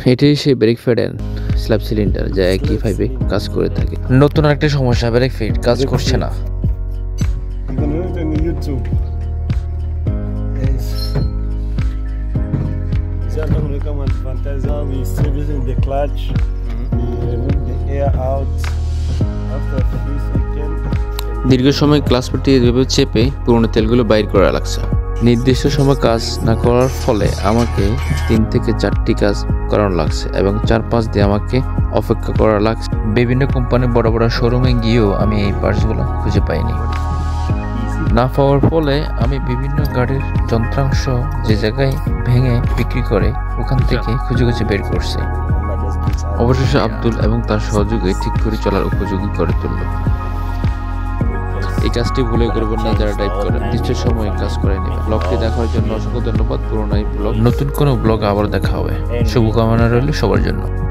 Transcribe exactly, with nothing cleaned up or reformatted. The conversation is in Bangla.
এটাই সেই brake feed and slab cylinder যা একই ভাবে কাজ করে থাকে। নতুন একটা সমস্যা, ব্রেক ফিড কাজ করছে না। দীর্ঘ সময় ক্লাস পেটি এভাবে চেপে পুরোনো তেলগুলো বাইর করা লাগছে। নির্দিষ্ট সময় কাজ না করার ফলে আমাকে তিন থেকে চারটি কাজ করানো লাগছে এবং চার পাঁচ দিয়ে আমাকে অপেক্ষা করা লাগছে। বিভিন্ন কোম্পানির বড় বড় শোরুমে গিয়েও আমি এই পার্টসগুলো খুঁজে পাইনি। না পাওয়ার ফলে আমি বিভিন্ন গাড়ির যন্ত্রাংশ যে জায়গায় ভেঙে বিক্রি করে ওখান থেকে খুঁজে খুঁজে বের করছি। অবশেষে আব্দুল এবং তার সহযোগী ঠিক করে চলার উপযোগী করে তুলল। এই কাজটি ভুলে করবেন না যারা ড্রাইভ করেন, নিশ্চিত সময়ে কাজ করে নেবেন। ব্লগটি দেখার জন্য অসংখ্য ধন্যবাদ। পুরোনো এই ব্লগ নতুন কোনো ব্লগ আবার দেখা হবে। শুভকামনা রইল সবার জন্য।